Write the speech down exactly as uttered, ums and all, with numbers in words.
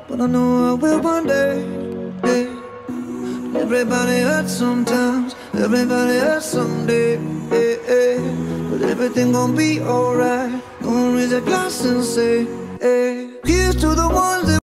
but I know I will one day. Yeah. Everybody hurts sometimes, everybody hurts someday. Yeah, yeah. But everything gon' be alright. Gonna raise a glass and say, hey. Here's to the ones that